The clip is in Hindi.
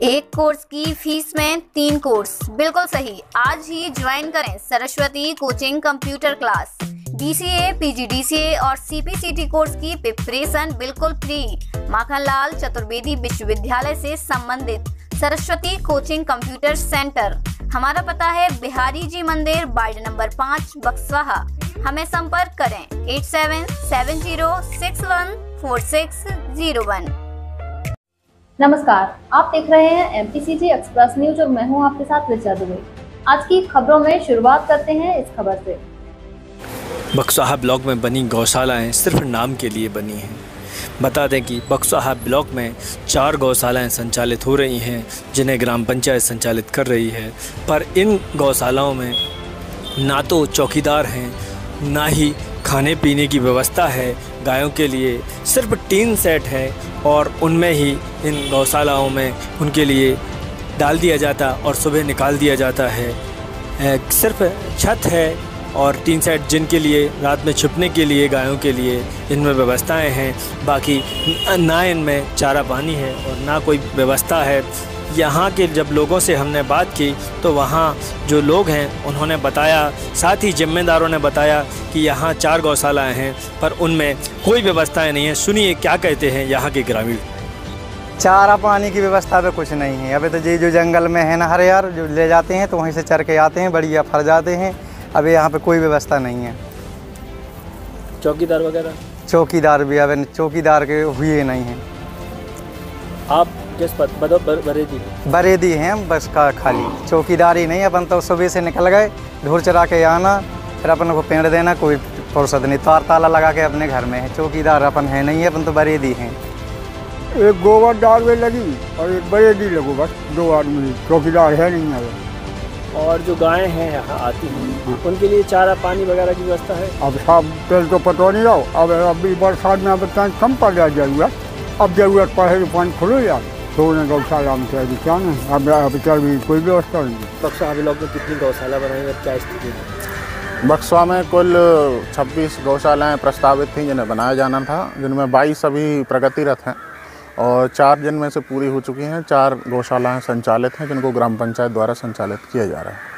एक कोर्स की फीस में 3 कोर्स, बिल्कुल सही। आज ही ज्वाइन करें Saraswati coaching computer class. DCA, PGDCA और CPCT कोर्स की प्रिपरेशन बिल्कुल फ्री। माखनलाल चतुर्वेदी विश्वविद्यालय से संबंधित सरस्वती कोचिंग कंप्यूटर सेंटर। हमारा पता है बिहारी जी मंदिर, वार्ड नंबर 5, बक्सवाहा। हमें संपर्क करें 8770614601। नमस्कार, आप देख रहे हैं MPCG एक्सप्रेस न्यूज और मैं हूं आपके साथ ऋचा दुबे। आज की खबरों में शुरुआत करते हैं इस खबर से। बक्सवाहा ब्लॉक में बनी गौशालाएं सिर्फ नाम के लिए बनी हैं। बता दें कि बक्सवाहा ब्लॉक में 4 गौशालाएं संचालित हो रही हैं, जिन्हें ग्राम पंचायत संचालित कर रही है। पर इन गौशालाओं में ना तो चौकीदार हैं, ना ही खाने पीने की व्यवस्था है। गायों के लिए सिर्फ टीन सेट है और उनमें ही इन गौशालाओं में उनके लिए डाल दिया जाता और सुबह निकाल दिया जाता है। सिर्फ छत है और टीन सेट, जिनके लिए रात में छुपने के लिए गायों के लिए इनमें व्यवस्थाएं हैं। बाकी ना इनमें चारा पानी है और ना कोई व्यवस्था है। यहाँ के जब लोगों से हमने बात की तो वहाँ जो लोग हैं उन्होंने बताया, साथ ही जिम्मेदारों ने बताया कि यहाँ 4 गौशालाएं हैं पर उनमें कोई व्यवस्थाएं नहीं है। सुनिए क्या कहते हैं यहाँ के ग्रामीण। चारा पानी की व्यवस्था पे कुछ नहीं है। अभी तो ये जो जंगल में है ना, हर यार जो ले जाते हैं तो वहीं से चर के आते हैं, बढ़िया फर जाते हैं। अभी यहाँ पे कोई व्यवस्था नहीं है। चौकीदार वगैरह? चौकीदार भी अभी चौकीदार के हुए नहीं हैं। आप किस पद? बरेदी हैं बस का खाली चौकीदारी नहीं। अपन तो सुबह से निकल गए, ढोर चरा के आना, फिर अपन को पेड़ देना, कोई फुर्सत नहीं। ताला लगा के अपने घर में है। चौकीदार अपन है नहीं है, अपन तो बरेदी हैं। एक गोबर डाल में लगी और एक बरेदी लगो, बस 2 आदमी। चौकीदार है नहीं है। और जो गायें हैं यहाँ आती हैं उनके लिए चारा पानी वगैरह की व्यवस्था है? अब सब तेल तो पता नहीं रहो। अब अभी बरसात में अब कम पड़ जाए जरूरत। अब जरूरत पड़े तो पानी खुलो यार तो उन्हें गौशाला में क्या नहीं। अब चल भी कोई व्यवस्था नहीं। बक्सवाहा ब्लॉक में कितनी गौशाला बनाई और क्या स्थिति है? बक्सवा में कुल 26 गौशालाएँ प्रस्तावित थीं जिन्हें बनाया जाना था, जिनमें 22 अभी प्रगतिरत हैं और 4 जिनमें से पूरी हो चुकी हैं। 4 गौशालाएँ संचालित हैं जिनको ग्राम पंचायत द्वारा संचालित किया जा रहा है।